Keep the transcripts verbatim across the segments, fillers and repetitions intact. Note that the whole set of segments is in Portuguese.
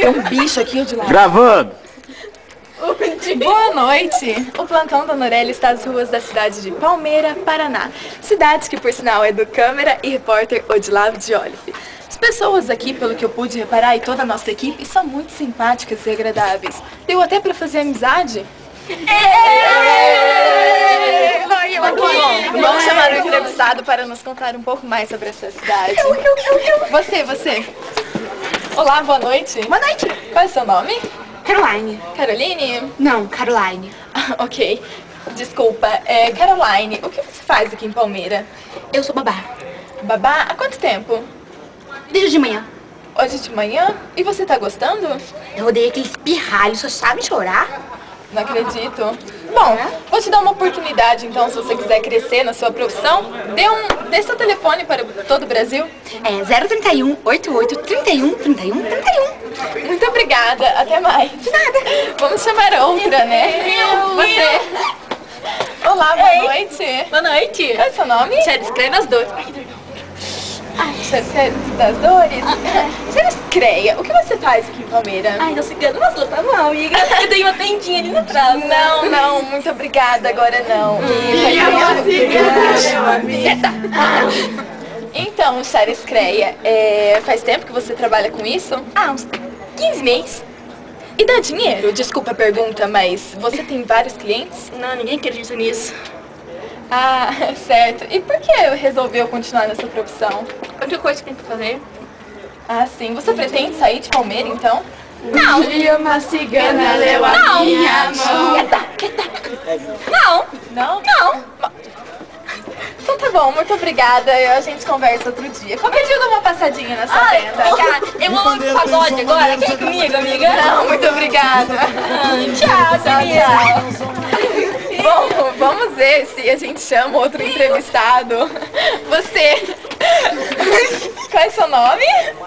Tem um bicho aqui, eu de lá. Gravando! Boa noite! O plantão da Norelli está nas ruas da cidade de Palmeira, Paraná. Cidade que, por sinal, é do câmera e repórter Odilavo de Olive. As pessoas aqui, pelo que eu pude reparar, e toda a nossa equipe, são muito simpáticas e agradáveis. Deu até pra fazer amizade. Bom, vamos chamar o entrevistado para nos contar um pouco mais sobre essa cidade. Você, você. Olá, boa noite. Boa noite. Qual é o seu nome? Caroline. Caroline? Não, Caroline. Ah, ok. Desculpa. É, Caroline, o que você faz aqui em Palmeira? Eu sou babá. Babá? Há quanto tempo? Desde de manhã. Hoje de manhã? E você tá gostando? Eu odeio aqueles pirralhos, só sabem chorar. Não acredito. Bom, vou te dar uma oportunidade, então, se você quiser crescer na sua profissão, dê, um, dê seu telefone para todo o Brasil. É zero trinta e um, oitenta e oito, trinta e um, trinta e um, trinta e um. Muito obrigada, até mais. De nada. Vamos chamar outra, né? Eu, você. Olá, boa Ei. noite. Boa noite. Qual é o seu nome? Sério, escreve as dores. Ai, Sério das Dores? Sério, Creia, o que você faz aqui em Palmeira? Ai, não se engana, mas tá mal, amiga. Eu tenho uma tendinha ali na praça. Não, não, muito obrigada, agora não. Então, Sério Creia, é, faz tempo que você trabalha com isso? Ah, uns quinze meses. E dá dinheiro? Desculpa a pergunta, mas você tem vários clientes? Não, ninguém acredita nisso. Ah, certo. E por que resolveu continuar nessa profissão? A única coisa que tem que fazer. Ah, sim. Você pretende sair de Palmeira, então? Não. Um dia uma cigana leu a minha mão. Não. Não? Não. Então tá bom, muito obrigada. A gente conversa outro dia. Qualquer dia eu dou uma passadinha na sua Ai, tenda. obrigada. Eu amo pagode agora. Vem comigo, amiga. Não, muito obrigada. Tchau, tchau, tchau. Bom, vamos ver se a gente chama outro entrevistado. Você. Qual é seu nome?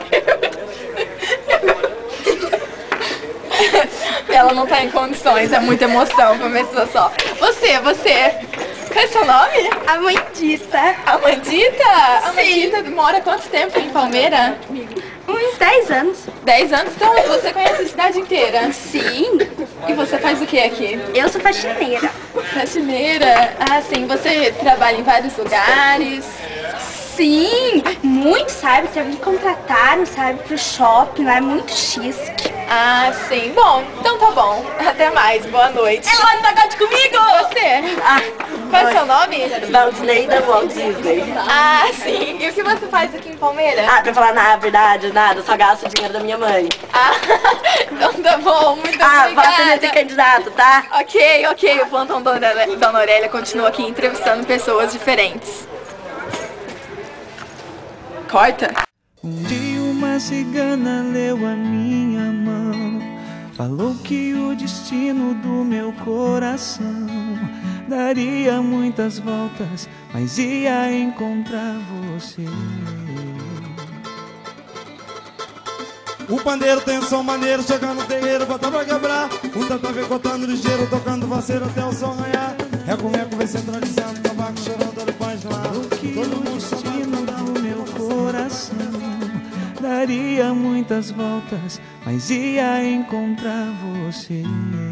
Ela não tá em condições, é muita emoção pra uma pessoa só. Você, você. Qual é seu nome? Amandita. Amandita? Amandita mora quanto tempo em Palmeira? Uns dez anos. dez anos? Então você conhece a cidade inteira? Sim. E você faz o que aqui? Eu sou faxineira. Faxineira? Ah, sim. Você trabalha em vários lugares? Sim, muito, sabe? Já me contrataram, sabe, pro shopping, lá é muito chique. Ah, sim. Bom, então tá bom. Até mais. Boa noite. Ela vai no pagode comigo! Você? Ah, qual é o seu nome? Valdinei da Walt Disney. Ah, sim. E o que você faz aqui em Palmeira? Ah, pra falar na verdade, nada, só gasto o dinheiro da minha mãe. Ah, então tá bom. Muito ah, obrigada. Ah, vota nesse candidato, tá? Ok, ok. O plantão da Dona Aurélia continua aqui entrevistando pessoas diferentes. Corta. Um dia uma cigana leu a minha mão, falou que o destino do meu coração daria muitas voltas, mas ia encontrar você. O pandeiro tem som maneiro, chegando no terreiro, bota pra quebrar. O tantã cortando ligeiro, tocando vaceiro até o som ganhar. Reco-meco vem centralizando, tabaco cheirando, olho pães de lado. Todo mundo destino do meu coração daria muitas voltas, mas ia encontrar você.